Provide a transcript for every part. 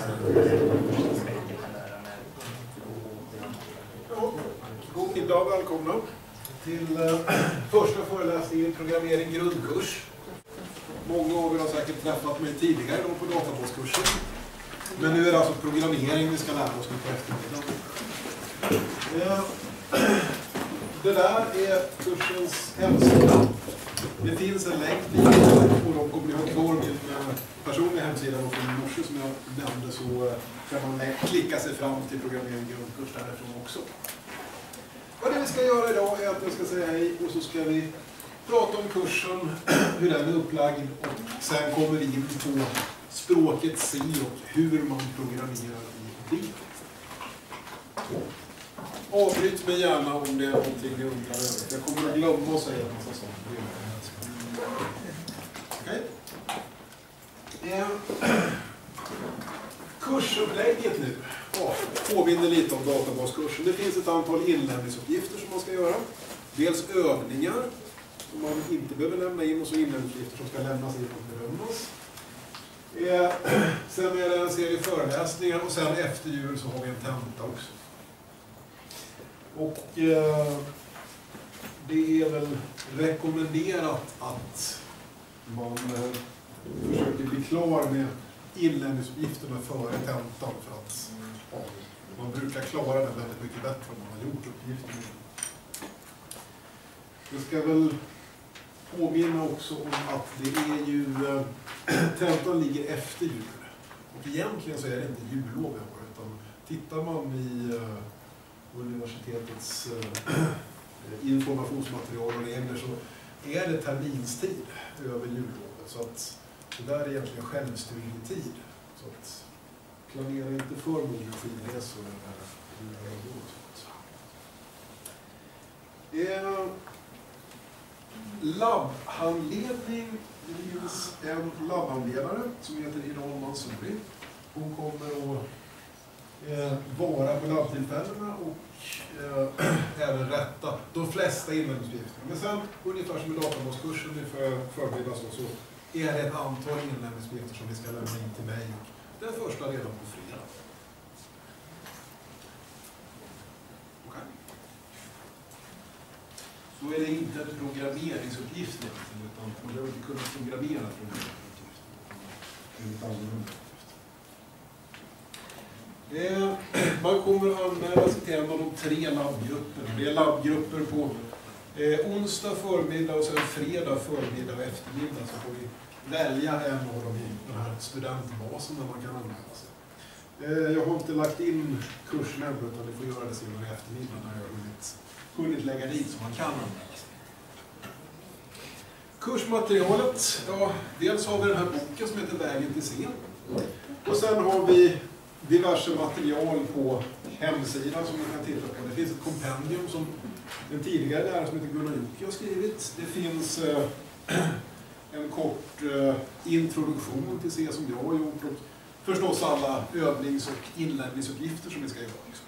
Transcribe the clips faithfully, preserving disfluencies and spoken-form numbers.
Ja, god middag, välkomna till eh, första föreläsningen i programmering grundkurs. Många av er har säkert träffat mig tidigare då på databaskursen. Men nu är det alltså programmering vi ska lära oss nu på eftermiddagen. Eh, det där är kursens hemsida. Det finns en länk dit och de kommer att ha kvar min personliga hemsida och från morse som jag nämnde, så kan man klicka sig fram till programmering grundkurs därifrån också. Vad det vi ska göra idag är att jag ska säga hej och så ska vi prata om kursen, hur den är upplagd, och sen kommer vi in på språket C och hur man programmerar i det. Avbryt mig gärna om det är någonting ni undrar över. Jag kommer att glömma att säga en massa saker. Okej. Okay. Kursupplägget nu. Ja, påminner lite om databaskursen. Det finns ett antal inlämningsuppgifter som man ska göra. Dels övningar som man inte behöver lämna in, och så inlämningsuppgifter som ska lämnas in och bedömas. Eh, sen är det en serie föreläsningar och sen efter jul så har vi en tenta också. Och eh, det är väl rekommenderat att man eh, försöker bli klar med inlämningsuppgifterna före tentan, för att ja, man brukar klara det väldigt mycket bättre om man har gjort uppgifterna. Jag ska väl påminna också om att det är ju eh, tentan ligger efter jul. Och egentligen så är det inte jullov i år, utan tittar man i eh, universitetets eh, informationsmaterial och regler så är det terminstid över jullovet. Så att det där är egentligen självstudietid. Så att planera inte för många skidresor eller eh, labbhandledning. Det finns en labbhandledare som heter Iran Mansouri. Hon kommer att eh, vara på labbtillfällena och eh, även rätta de flesta inlämningsuppgifterna. Men sen, ungefär som i databaskursen i för, förmiddag så, så är det ett antal inlämningsuppgifter som vi ska lämna in till mig. Den första redan på fredag. Okay. Så är det inte en programmeringsuppgift egentligen, utan man behöver inte kunna programmera programmeringsuppgifter. Eh, man kommer att anmäla sig till en av de tre labbgrupperna. Det är labbgrupper på eh, onsdag förmiddag och sen fredag förmiddag och eftermiddag, så får vi välja en av dem i den här studentbasen där man kan anmäla sig. Eh, jag har inte lagt in kursen ännu, utan vi får göra det senare i eftermiddag när jag har hunnit, hunnit lägga dit så man kan anmäla sig. Kursmaterialet, ja, dels har vi den här boken som heter Vägen till scen. Och sen har vi diverse material på hemsidan som man kan titta på. Det finns ett kompendium som den tidigare läraren som heter Gunnar Jocke har skrivit. Det finns eh, en kort eh, introduktion till C som jag har gjort, och förstås alla övnings- och inlämningsuppgifter som vi ska göra också.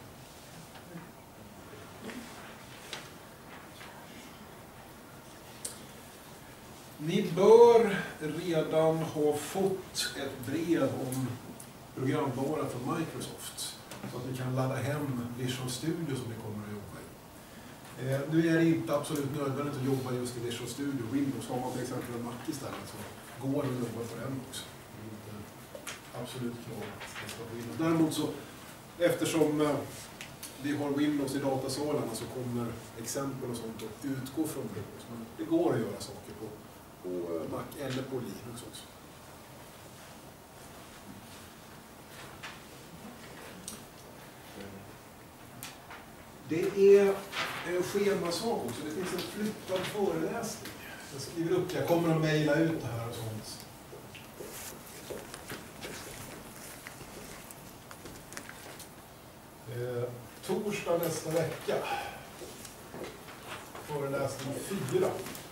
Ni bör redan ha fått ett brev om programvara från Microsoft, så att ni kan ladda hem Visual Studio som ni kommer att jobba i. Eh, nu är det inte absolut nödvändigt att jobba just i Visual Studio. Windows, har man till exempel en Mac istället så går det att jobba på den också. Det är inte absolut klart att det ska på Windows. Däremot så, eftersom eh, vi har Windows i datasalarna, så kommer exempel och sånt att utgå från Windows. Men det går att göra saker på, på Mac eller på Linux också. Det är en schemasak också. Det finns en flyttad föreläsning. Jag skriver upp, jag kommer att mejla ut det här och sånt. Eh, torsdag nästa vecka. Föreläsning fyra.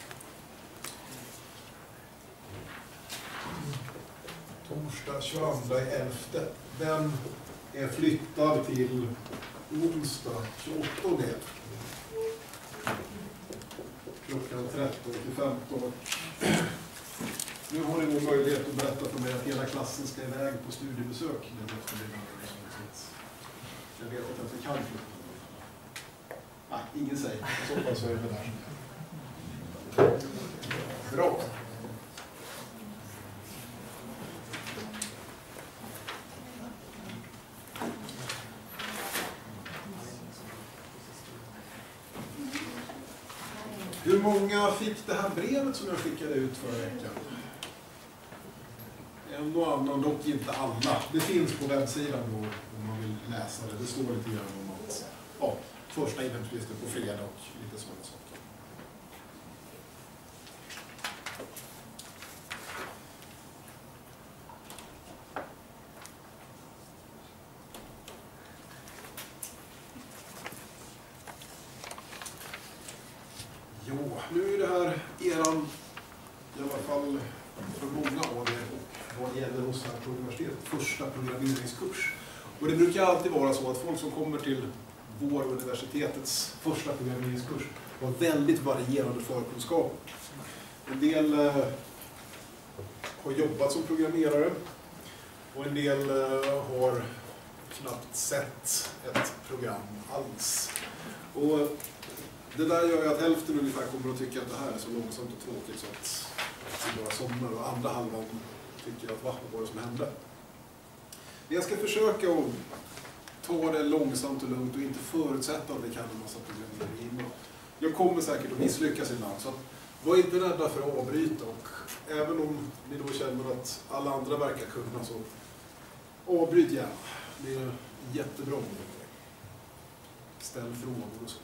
Torsdag tjugoandra elfte. Den är flyttad till onsdag tjugoåttonde klockan tretton till femton. Nu har ni vår möjlighet att berätta för mig att hela klassen ska iväg på studiebesök. Jag vet inte att vi kan flytta. Nej, ingen säger. I så fall så är det där. Bra. Hur många fick det här brevet som jag skickade ut förra veckan? En och annan, dock inte alla. Det finns på webbsidan då, om man vill läsa det. Det står lite grann om att ja, första inhemslistor på fredag och lite sådana saker. Jo, nu är det här eran, i alla fall för många av er och vad gäller oss här på universitetet, första programmeringskurs. Och det brukar alltid vara så att folk som kommer till vår universitetets första programmeringskurs har väldigt varierande förkunskaper. En del eh, har jobbat som programmerare och en del eh, har knappt sett ett program alls. Och det där gör ju att hälften ungefär kommer att tycka att det här är så långsamt och tråkigt så att vi bara somnar, och andra halvan tycker att vad var det som hände. Jag ska försöka att ta det långsamt och lugnt och inte förutsätta att vi kan en massa programmering. Jag kommer säkert att misslyckas ibland, så att var inte rädda för att avbryta, och även om ni då känner att alla andra verkar kunna så avbryt gärna. Det är jättebra. Ställ frågor och så.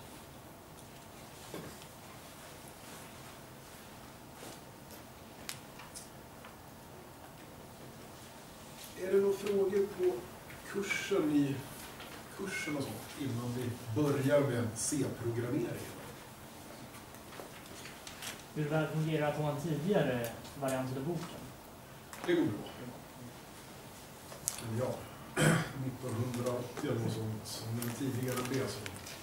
Är det några frågor på kursen i kursen och så innan vi börjar med C-programmering? Hur väl fungerar på en tidigare variant av boken? Det går bra. Ja, nittonhundraåttio eller något sånt, som den tidigare blev så.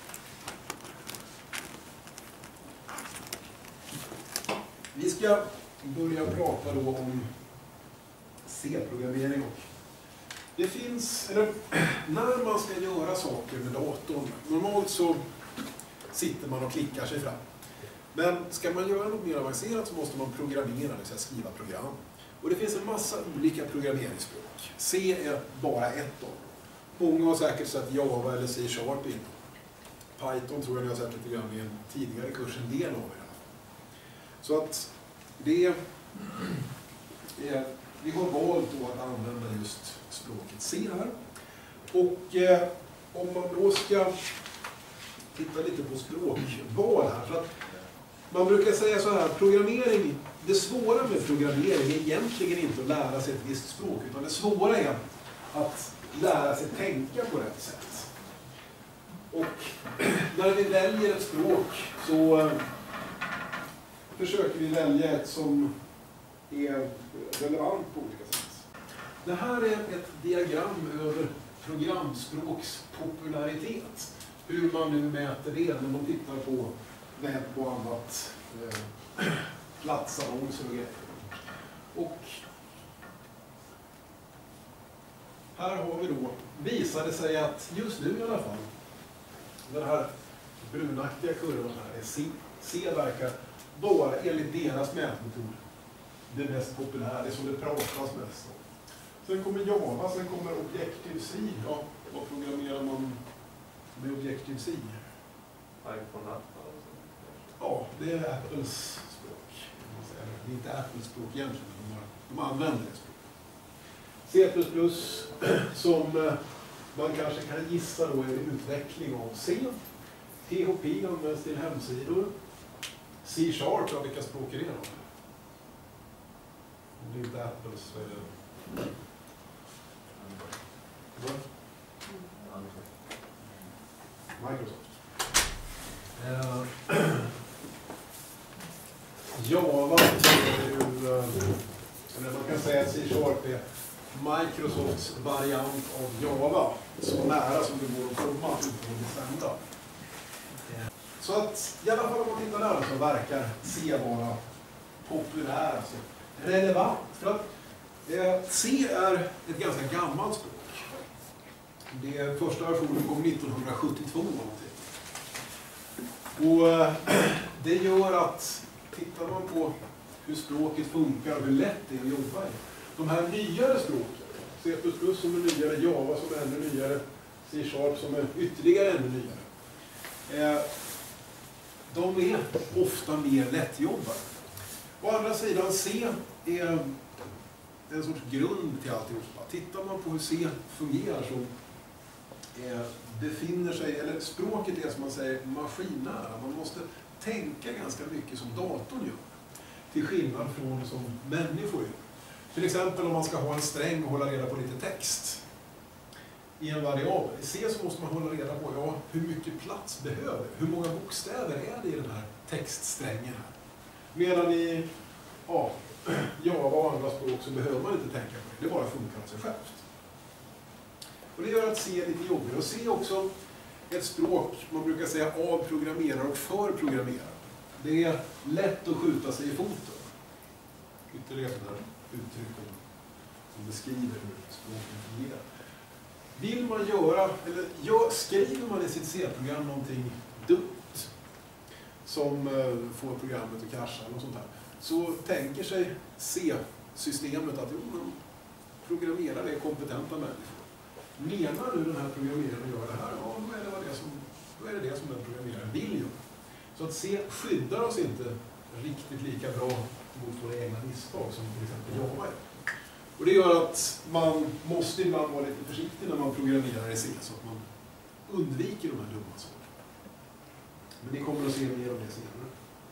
Vi ska börja prata då om C-programmering. Och det finns, eller när man ska göra saker med datorn, normalt så sitter man och klickar sig fram. Men ska man göra något mer avancerat så måste man programmera, det vill säga skriva program. Och det finns en massa olika programmeringsspråk. C är bara ett av dem. Många har säkert sett Java eller C-sharp innan. Python tror jag ni har sett lite grann i en tidigare kurs, en del av er. Så att det är, vi har valt då att använda just språket C här. Och eh, om man då ska titta lite på språkval här. Så att man brukar säga så här, programmering, det svåra med programmering är egentligen inte att lära sig ett visst språk, utan det svåra är att lära sig tänka på rätt sätt. Och när vi väljer ett språk så eh, försöker vi välja ett som är relevant på olika sätt. Det här är ett diagram över programspråks popularitet. Hur man nu mäter det när man tittar på webb och annat, eh, platsannonser och grejer. Och här har vi då, visar det sig att just nu i alla fall, den här brunaktiga kurvan här är C. C verkar vara enligt deras mätmetod det mest populära, det som det pratas mest om. Sen kommer Java, sen kommer Objective-C. Ja, vad programmerar man med Objective-C? iPhone-app? Ja, det är Apples språk. Det är inte Apples språk egentligen, de, de använder det språk. C plus plus, som man kanske kan gissa då är en utveckling av C. P H P används till hemsidor. C-sharp, ja, vilka språk är det då? Om det är inte Apples så är det... Microsoft. Uh, Java är ju, uh, eller man kan säga att C-sharp är Microsofts variant av Java, så nära som det går att komma utan att bestämda. Så att i alla fall om man tittar där så verkar C vara populär. Alltså. relevant. För att eh, C är ett ganska gammalt språk. Det första versionen kom nittonhundrasjuttiotvå någonting. Och eh, det gör att tittar man på hur språket funkar och hur lätt det är att jobba i. De här nyare språken, C plus plus som är nyare, Java som är ännu nyare, C Sharp som är ytterligare ännu nyare. Eh, de är ofta mer lättjobbade. Å andra sidan, C är en sorts grund till alltihopa. Tittar man på hur C fungerar så eh, befinner sig, eller språket är som man säger maskinnära. Man måste tänka ganska mycket som datorn gör. Till skillnad från som människor gör. Till exempel om man ska ha en sträng och hålla reda på lite text i en variabel. I C så måste man hålla reda på ja, hur mycket plats behöver, hur många bokstäver är det i den här textsträngen här. Medan i ja, Java och andra språk så behöver man inte tänka på det, det bara funkar av sig självt. Och det gör att C är lite jobbigare. Och C är också ett språk, man brukar säga av programmerare och för programmerare. Det är lätt att skjuta sig i foten. Ytterligare sådana uttryck som beskriver hur språket fungerar. Vill man göra, eller gör, skriver man i sitt C-program någonting dumt som eh, får programmet att krascha eller sånt här, så tänker sig C-systemet att jo, programmerare är kompetenta människor. Menar nu den här programmeraren gör det här, ja då är det det som, då är det, det som den programmeraren vill göra. Så att C skyddar oss inte riktigt lika bra mot våra egna misstag som till exempel Java är. Och det gör att man måste ibland vara lite försiktig när man programmerar i C så att man undviker de här dumma sakerna. Men ni kommer att se mer om det senare.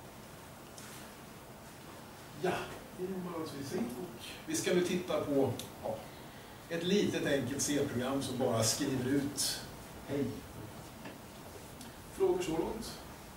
Ja, det är alltså i C. Och vi ska nu titta på ja, ett litet enkelt C-program som bara skriver ut hej. Frågor så långt?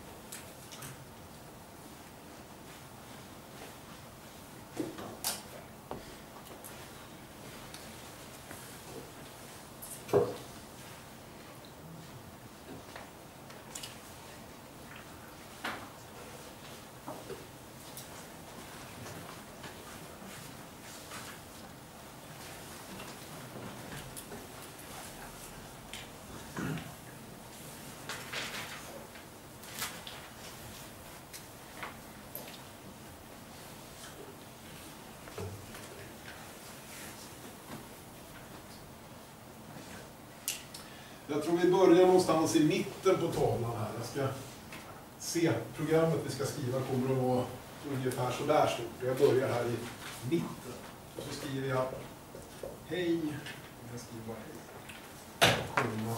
Jag tror vi börjar någonstans i mitten på tavlan här. Jag ska se programmet vi ska skriva kommer att vara ungefär så där stort. Jag börjar här i mitten. Och så skriver jag hej. Jag skriver hej. Komma.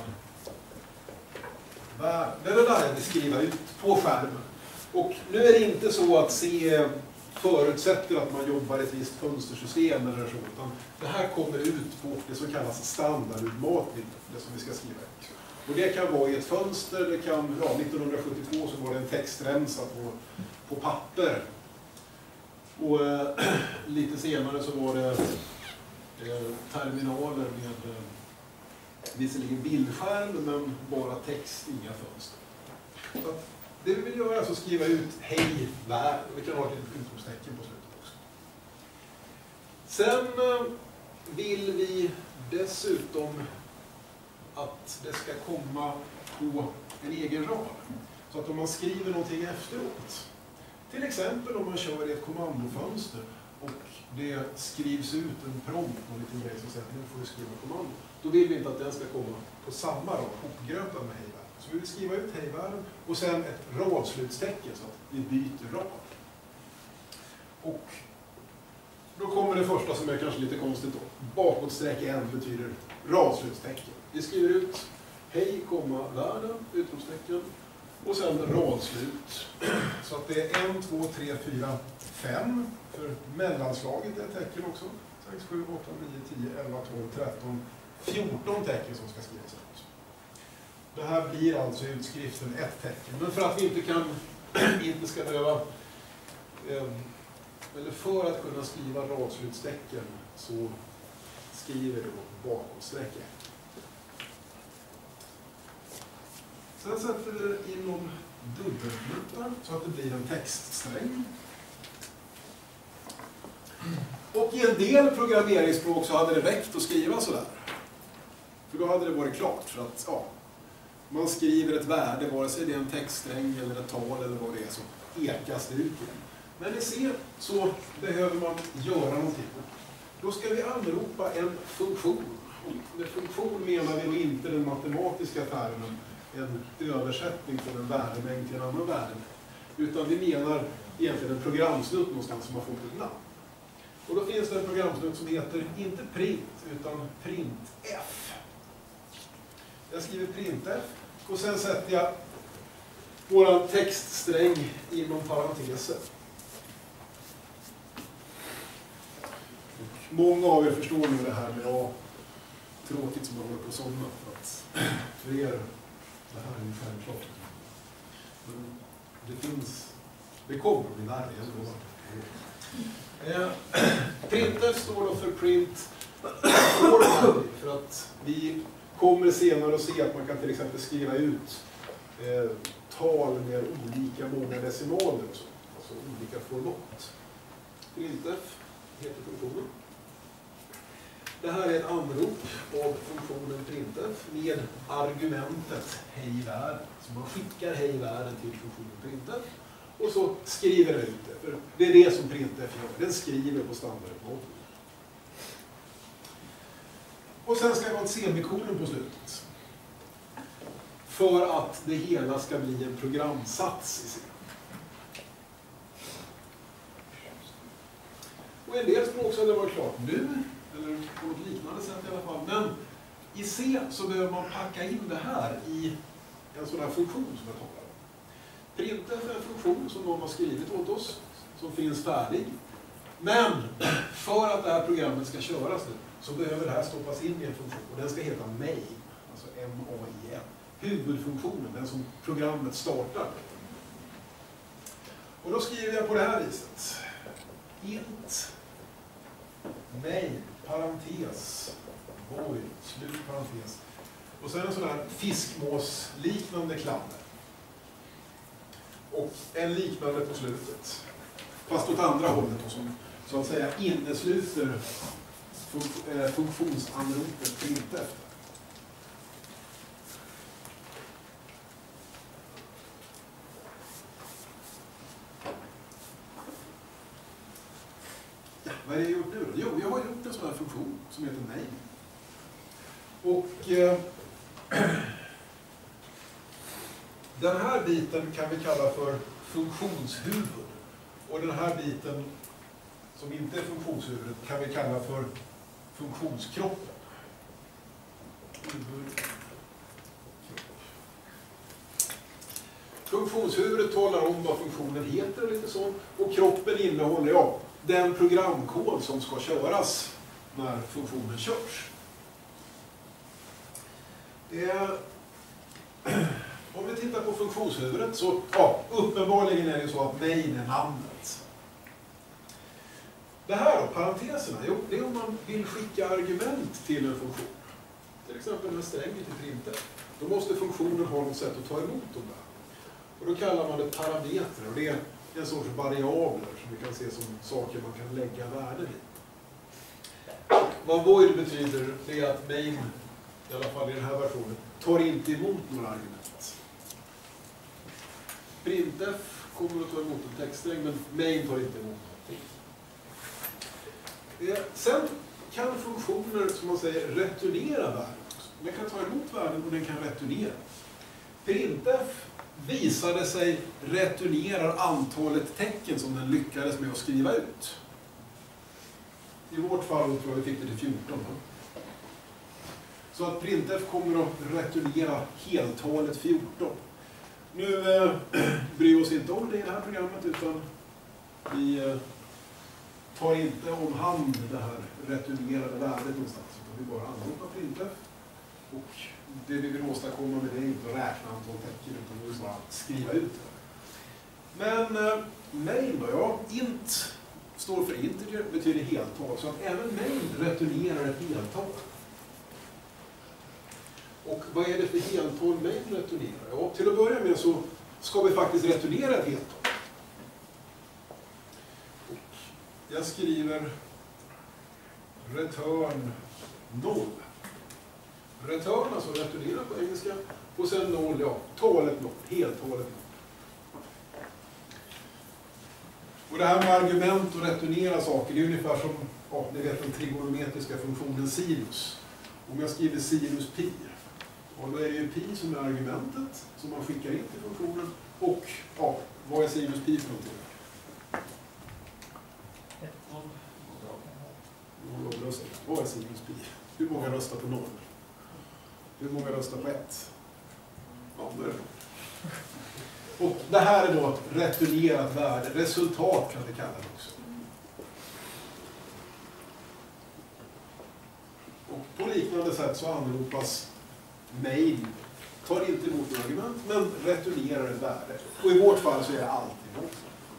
Det är det där jag vill skriva ut på skärmen. Och nu är det inte så att C förutsätter att man jobbar i ett visst fönstersystem eller så, utan det här kommer ut på det som kallas standardutmatning, det som vi ska skriva ut. Och det kan vara i ett fönster, det kan, ja, nittonhundrasjuttiotvå så var det en textremsa på, på papper. Och eh, lite senare så var det eh, terminaler med eh, visserligen bildskärm men bara text, inga fönster. Så att, det vi vill göra är alltså skriva ut hej värld. Vi kan ha ett litet utropstecken på slutet också. Sen vill vi dessutom att det ska komma på en egen rad. Så att om man skriver någonting efteråt. Till exempel om man kör i ett kommandofönster och det skrivs ut en prompt, någon liten grej som säger att nu får du skriva kommando. Då vill vi inte att den ska komma på samma rad, hopgrötad med hej. Så vi vill skriva ut hejvärlden och sen ett radslutstecken så att vi byter rad. Och då kommer det första som är kanske lite konstigt då. Bakåtsträck en betyder radslutstecken. Vi skriver ut hej, komma, världen, utropstecken och sen radslut. Så att det är en, två, tre, fyra, fem för mellanslaget är ett tecken också. sex, sju, åtta, nio, tio, elva, tolv, tretton, fjorton tecken som ska skrivas ut. Det här blir alltså i utskriften ett tecken. Men för att vi inte kan, inte ska behöva, eh, eller för att kunna skriva radslutstecken så skriver vi bakåtsträck ett. Sen sätter vi in någon dubbelknutar så att det blir en textsträng. Och i en del programmeringsspråk så hade det räckt att skriva sådär. För då hade det varit klart. För att ja, man skriver ett värde, vare sig det är en textsträng eller ett tal eller vad det är, så ekas det ut igen. Men i C så behöver man göra någonting. Då ska vi anropa en funktion. Och med funktion menar vi då inte den matematiska termen, en översättning från en värdemängd till en annan värdemängd. Utan vi menar egentligen en programsnutt någonstans som har fått ett namn. Och då finns det en programsnutt som heter inte print utan printf. Jag skriver printf och sen sätter jag vår textsträng inom parenteser. Och många av er förstår nu det här med ja, tråkigt som man håller på att somna. För, att, för er, det här är ju självklart. Men det finns, det kommer att bli värre, jag lovar. Eh, printf står då för print formatting, för att vi kommer senare att se att man kan till exempel skriva ut eh, tal med olika många decimaler och så, alltså olika format. Printf heter funktionen. Det här är ett anrop av funktionen printf med argumentet hej världen. Så man skickar hej världen till funktionen printf. Och så skriver den ut det. För det är det som printf gör. Den skriver på standardkoden. Och sen ska vi ha ett semikolon på slutet. För att det hela ska bli en programsats i C. Och en del språk så hade det varit klart nu. Eller på något liknande sätt i alla fall. Men i C så behöver man packa in det här i en sån här funktion som jag talar om. Printf är en funktion som någon har skrivit åt oss, som finns färdig. Men för att det här programmet ska köras nu så behöver det här stoppas in i en funktion. Och den ska heta main, alltså M A I N. Huvudfunktionen, den som programmet startar. Och då skriver jag på det här viset. Int main, parentes, void, slut parentes. Och sen en sån här fiskmås-liknande klammer. Och en liknande på slutet. Fast åt andra hållet och som så att säga innesluter fun eh, funktionsanropet printf. Ja, vad är det jag gjort nu då? Jo, jag har gjort en sån här funktion som heter main. Och eh, den här biten kan vi kalla för funktionshuvud. Och den här biten som inte är funktionshuvudet kan vi kalla för funktionskroppen. Huvud, kropp. Funktionshuvudet talar om vad funktionen heter och lite så. Och kroppen innehåller ja, den programkod som ska köras när funktionen körs. Det är... Om vi tittar på funktionshuvudet så, ja, uppenbarligen är det så att main är namnet. Det här då, parenteserna, jo, det är om man vill skicka argument till en funktion. Till exempel en sträng till printf. Då måste funktionen ha något sätt att ta emot dem där. Och då kallar man det parametrar, och det är en sorts variabler som vi kan se som saker man kan lägga värden i. Vad void betyder, det är att main, i alla fall i den här versionen, tar inte emot några argument. Printf kommer att ta emot en textsträng, men main tar inte emot någonting. Sen kan funktioner, som man säger, returnera värden också. Den kan ta emot värden och den kan returnera. Printf visade sig returnerar antalet tecken som den lyckades med att skriva ut. I vårt fall tror jag vi fick det till fjorton. Så att printf kommer att returnera heltalet fjorton. Nu eh, bryr vi oss inte om det i det här programmet, utan vi eh, tar inte om hand det här returnerade värdet någonstans. Utan vi bara anropar printf. Och det vi vill åstadkomma med det är inte att räkna antal tecken, utan vi vill bara skriva ut det. Men eh, main då, ja, int står för integer, betyder heltal. Så att även main returnerar ett heltal. Och vad är det för heltal main returnerar? Ja, till att börja med så ska vi faktiskt returnera ett heltal. Och Jag skriver return noll. Return, alltså returnera på engelska. Och sen noll, ja, talet noll, heltalet noll. Och det här med argument och returnera saker, det är ungefär som, ja, ni vet den trigonometriska funktionen sinus. Om jag skriver sinus pi, och då är det ju pi som är argumentet som man skickar in till funktionen. Och, ja, vad är sinus pi för någonting? Vad är sinus pi? Hur många röstar på noll? Hur många röstar på ett? Ja, det är det. Och det här är då ett returnerat värde. Resultat kan vi kalla det också. Och på liknande sätt så anropas main. Tar inte emot några argument, men returnerar ett värde. Och i vårt fall så är det alltid noll.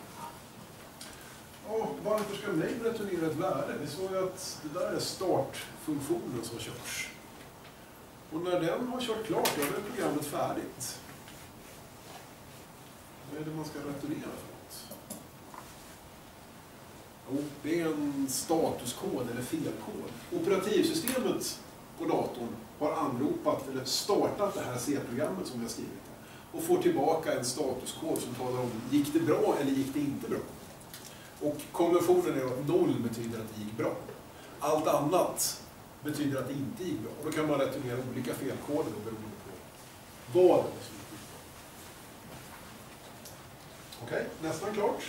Ja, varför ska main returnera ett värde? Vi såg ju att det där är startfunktionen som körs. Och när den har kört klart, då är programmet färdigt. Vad är det man ska returnera för något? Jo, det är en statuskod eller felkod. Operativsystemet på datorn har anropat eller startat det här C-programmet som vi har skrivit här. Och får tillbaka en statuskod som talar om, gick det bra eller gick det inte bra? Och konventionen är att noll betyder att det gick bra. Allt annat betyder att det inte gick bra. Och då kan man returnera olika felkoder beroende på vad det är. Okej, nästan klart.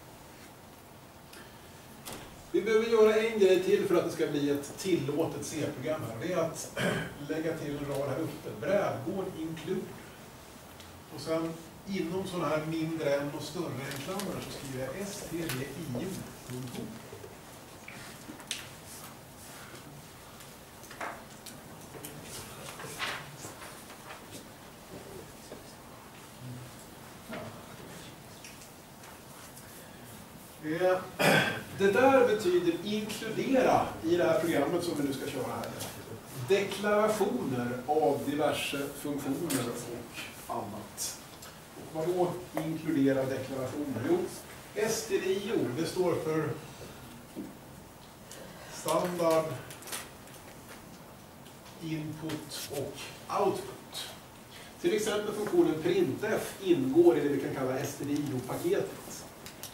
Vi behöver göra en grej till för att det ska bli ett tillåtet C-program här. Det är att lägga till en rad här uppe. Brädgård include. Och sen inom sådana här mindre än och större enklammer så skriver jag stdio.ho. Det där betyder inkludera i det här programmet som vi nu ska köra här. Deklarationer av diverse funktioner och annat. Och vad då inkludera deklarationer? Jo, stdio, det står för standard input och output. Till exempel funktionen printf ingår i det vi kan kalla stdio-paketet.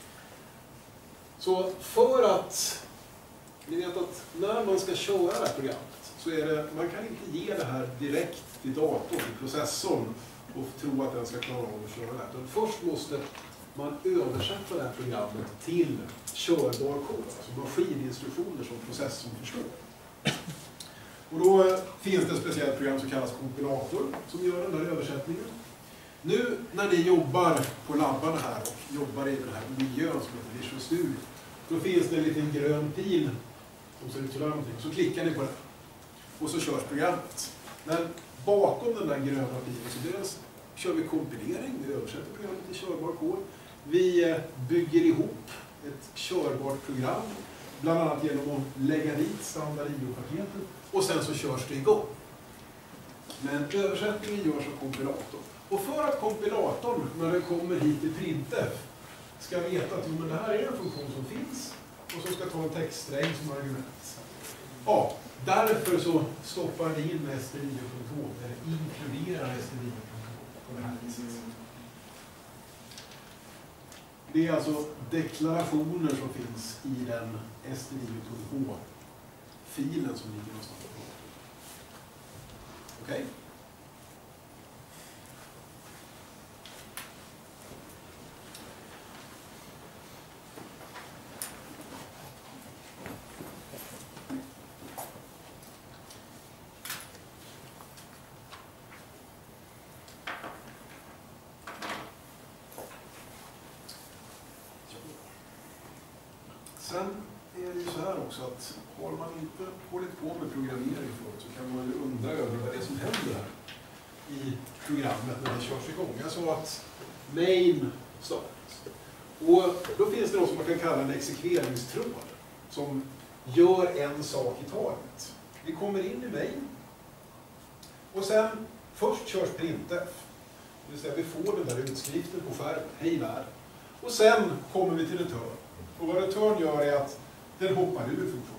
Så för att, ni vet att när man ska köra det här programmet så är det, man kan inte ge det här direkt till datorn, till processorn och tro att den ska klara av att köra det här. Utan först måste man översätta det här programmet till körbar kod, alltså maskininstruktioner som processorn förstår. Och då finns det ett speciellt program som kallas kompilator som gör den där översättningen. Nu när ni jobbar på labbarna här och jobbar i den här miljön som heter Visual Studio, då finns det en liten grön pil som ser ut så någonting. Så klickar ni på den och så körs programmet. Men bakom den där gröna pilen så dels kör vi kompilering, vi översätter programmet till körbar kod. Vi bygger ihop ett körbart program, bland annat genom att lägga dit standard I O-paketet och sen så körs det igång. Men översättningen görs av kompilatorn. Och för att kompilatorn, när den kommer hit till printf, ska veta att men det här är en funktion som finns och så ska ta en textsträng som argument. Ja, därför så stoppar vi in stdio.h eller inkluderar stdio.h på det här viset. Det är alltså deklarationer som finns i den stdio.h-filen som ligger någonstans på. Okej? Okay? Sen är det ju så här också att har man inte hållit på med programmering förut så kan man ju undra över vad det är som händer här i programmet när det körs igång. Jag sa att main startas. Och då finns det något som man kan kalla en exekveringstråd som gör en sak i taget. Vi kommer in i main och sen först körs printf. Det vill säga vi får den där utskriften på skärmen, hej världen. Och sen kommer vi till return. Och vad return gör är att Den hoppar ur funktionen.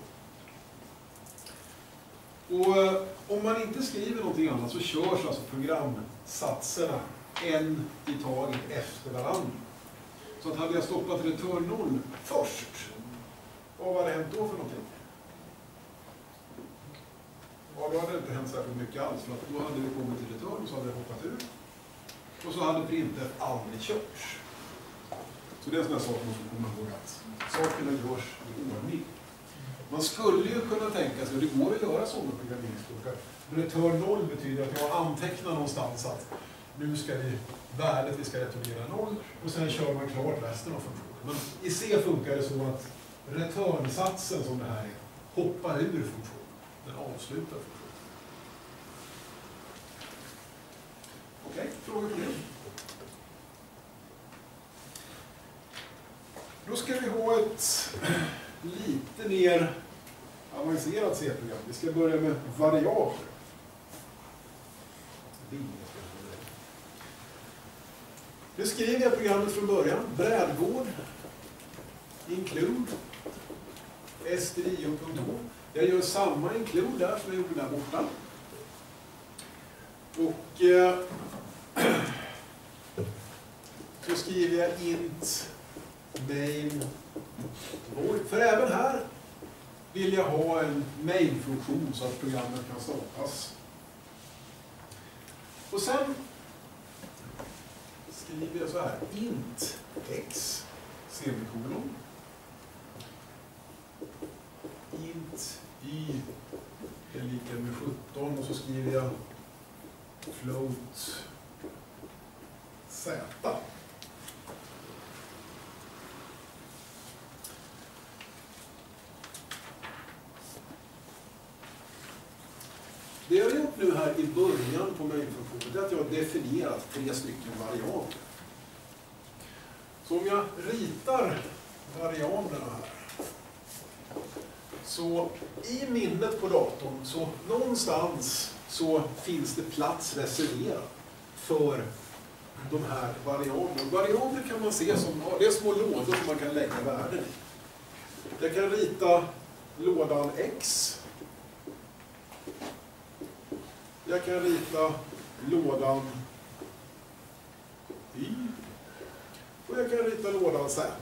Och eh, om man inte skriver någonting annat så körs alltså programsatserna en i taget efter varandra. Så att hade jag stoppat return noll först, vad hade hänt då för någonting? Ja, då hade det inte hänt särskilt mycket alls, för att då hade vi kommit till return och så hade det hoppat ur. Och så hade printf aldrig körts. Så det är en sån här sak man ska komma ihåg, att sakerna görs i ordning. Man skulle ju kunna tänka sig, och det går att göra sådana programmeringsspråk. Return noll betyder att jag antecknar någonstans att nu ska vi, värdet vi ska returnera noll, och sen kör man klart resten av funktionen. Men i C funkar det så att returnsatsen som det här är hoppar ur funktionen. Den avslutar funktionen. Okej, okay, frågor på det? Då ska vi ha ett lite mer avancerat C-program. Vi ska börja med variabler. Nu skriver jag programmet från början. Brädgård, include, stdio.h. Jag gör samma include där som jag gjorde där borta. Och eh, så skriver jag int main void. För även här vill jag ha en main-funktion så att programmet kan startas. Och sen skriver jag så här, int x semikolon int y är lika med sjutton, och så skriver jag float z. Det jag har gjort nu här i början på main-funktionen är att jag har definierat tre stycken variabler. Så om jag ritar variablerna här, så i minnet på datorn, så någonstans så finns det plats reserverad för de här variablerna. Variabler kan man se som, det är små lådor som man kan lägga värden i. Jag kan rita lådan x. Jag kan rita lådan y. Och jag kan rita lådan z.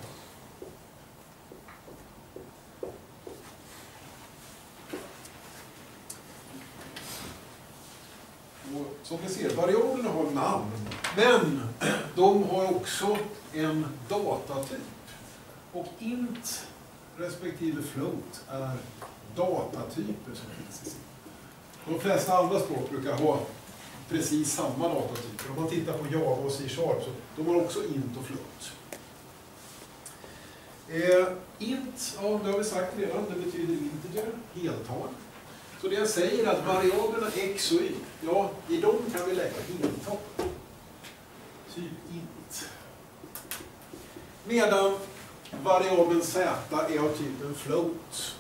Och som ni ser, variablerna har namn. Men de har också en datatyp. Och int respektive float är datatyper som finns i C. De flesta andra språk brukar ha precis samma datatyper. Om man tittar på Java och C-sharp så de har också int och float. Eh, int, ja, det har vi sagt redan, det betyder integer, heltal. Så det jag säger är att variablerna x och y, ja, i dem kan vi lägga heltal. Typ int. Medan variabeln z är av typen float.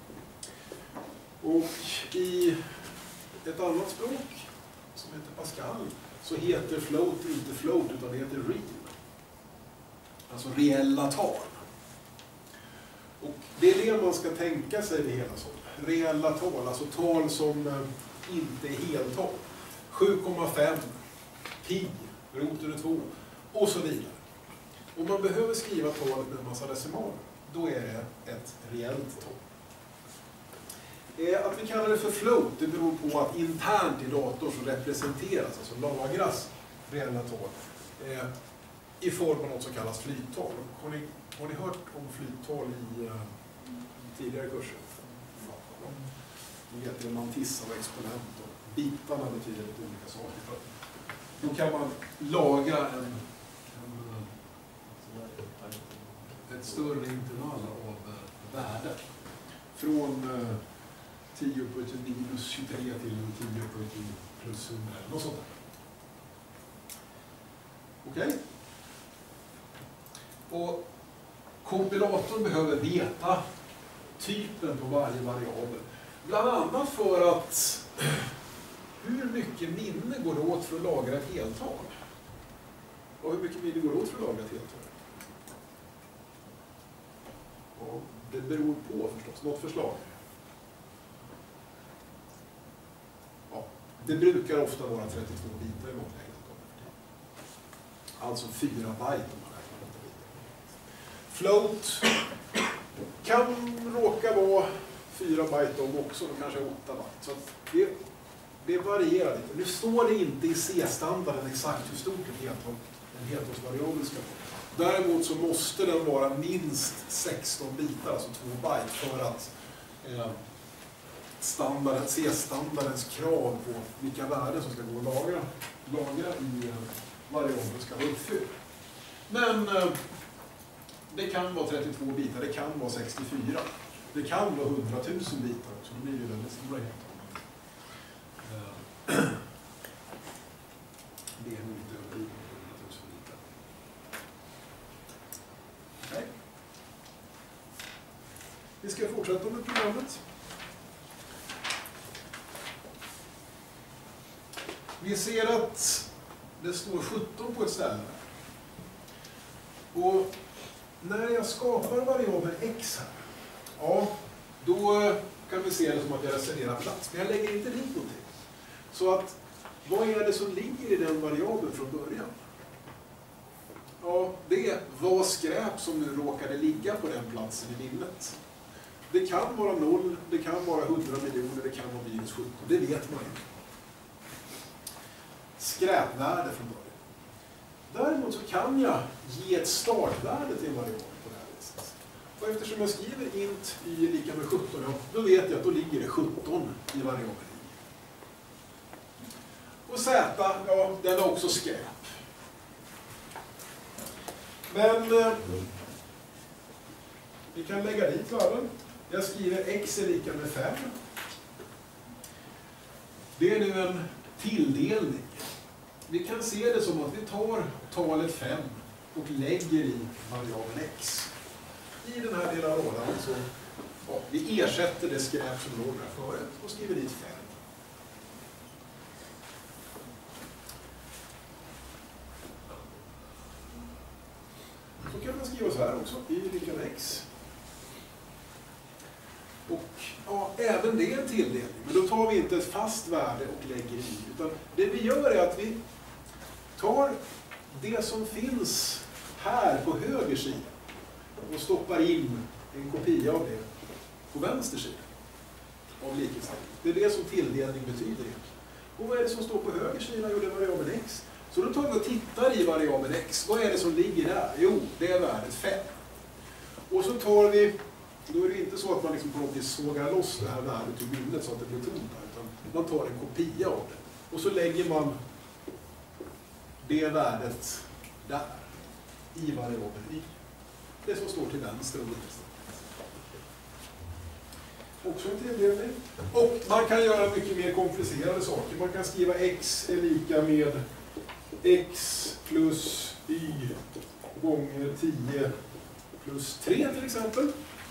Och i ett annat språk som heter Pascal så heter float inte float utan det heter real. Alltså reella tal. Och det är det man ska tänka sig det hela som. Reella tal, alltså tal som eh, inte är heltal. sju komma fem, pi, rot över två och så vidare. Om man behöver skriva talet med en massa decimaler, då är det ett reellt tal. Att vi kallar det för float, det beror på att internt i datorn så representeras, alltså lagras reella tal eh, i form av något som kallas flyttal. Har ni, har ni hört om flyttal i uh, tidigare kurser? Ja, ni vet det, mantissa och exponent och bitarna betyder lite olika saker. Då kan man lagra en, en, ett större intervall av uh, värde från uh, tio upphöjt till minus tjugotre till tio upphöjt till plus hundra eller något sånt där. Okej? Okay? Och kompilatorn behöver veta typen på varje variabel. Bland annat för att hur mycket minne går det åt för att lagra ett heltal? Och hur mycket minne går det åt för att lagra ett heltal? Och Det beror på förstås. Något förslag? Ja, det brukar ofta vara trettiotvå bitar i måttlängden. Alltså fyra byte om man räknar åtta bitar. Float kan råka vara fyra byte om också, och kanske åtta byte. Så att det, det varierar lite. Nu står det inte i C-standarden exakt hur stort en heltal, en heltalsvariabel ska vara. Däremot så måste den vara minst sexton bitar, alltså två byte, för att eh, standarden, C-standardens krav på vilka värden som ska gå att lagra, lagra i eh, variabeln ska vara uppfylld. Men eh, det kan vara trettiotvå bitar, det kan vara sextiofyra, det kan vara hundratusen bitar också, det blir ju väldigt stora heltal. Eh, det är nog inte över hundratusen bitar. Okay. Vi ska fortsätta med programmet. Vi ser att det står sjutton på ett ställe. Och när jag skapar variabeln x här, ja, då kan vi se det som att jag reserverar plats. Men jag lägger inte dit någonting. Så att, vad är det som ligger i den variabeln från början? Ja, det var skräp som nu råkade ligga på den platsen i minnet. Det kan vara noll, det kan vara hundra miljoner, det kan vara minus sjutton. Det vet man inte. Skräpvärde från början. Däremot så kan jag ge ett startvärde till en variabel på det här viset. Och eftersom jag skriver int y lika med sjutton, ja, då vet jag att då ligger det sjutton i variabeln y. Och z, ja, den är också skräp. Men eh, vi kan lägga dit värden. Jag skriver x är lika med fem. Det är nu en tilldelning. Vi kan se det som att vi tar talet fem och lägger i variabeln x. I den här lilla lådan så ja, vi ersätter det skräp som låg där förut och skriver dit fem. Så kan man skriva så här också, y lika med x. Och ja, även det är en tilldelning, men då tar vi inte ett fast värde och lägger i, utan det vi gör är att vi tar det som finns här på höger sida och stoppar in en kopia av det på vänster sida av likhetstecken. Det är det som tilldelning betyder. Och vad är det som står på höger sida? Jo, det är variabeln x. Så då tar vi och tittar i variabeln x. Vad är det som ligger där? Jo, det är värdet fem. Och så tar vi, då är det inte så att man liksom på något vis sågar loss det här värdet ur minnet så att det blir tomt här, utan man tar en kopia av det. Och så lägger man det värdet där, i variabeln y. Det som står till vänster och vänster. Också en tilldelning. Och man kan göra mycket mer komplicerade saker. Man kan skriva x är lika med x plus y gånger tio plus tre till exempel.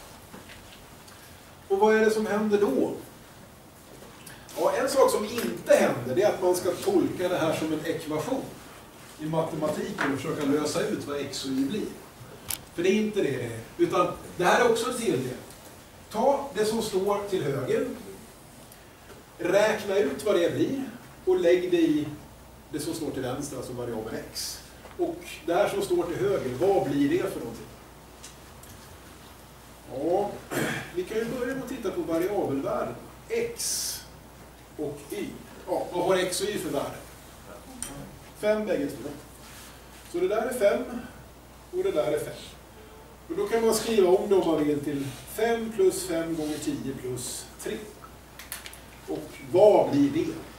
Och vad är det som händer då? Ja, en sak som inte händer, det är att man ska tolka det här som en ekvation i matematiken och försöka lösa ut vad x och y blir. För det är inte det det är. Utan det här är också en tilldelning. Ta det som står till höger, räkna ut vad det blir och lägg det i det som står till vänster, alltså variabeln x. Och det här som står till höger, vad blir det för någonting? Ja, vi kan ju börja med att titta på variabelvärden. X och y. Ja, vad har x och y för värde? fem bägge två. Så det där är fem och det där är fem. Och då kan man skriva om det om man vill till fem plus fem gånger tio plus tre. Och vad blir det?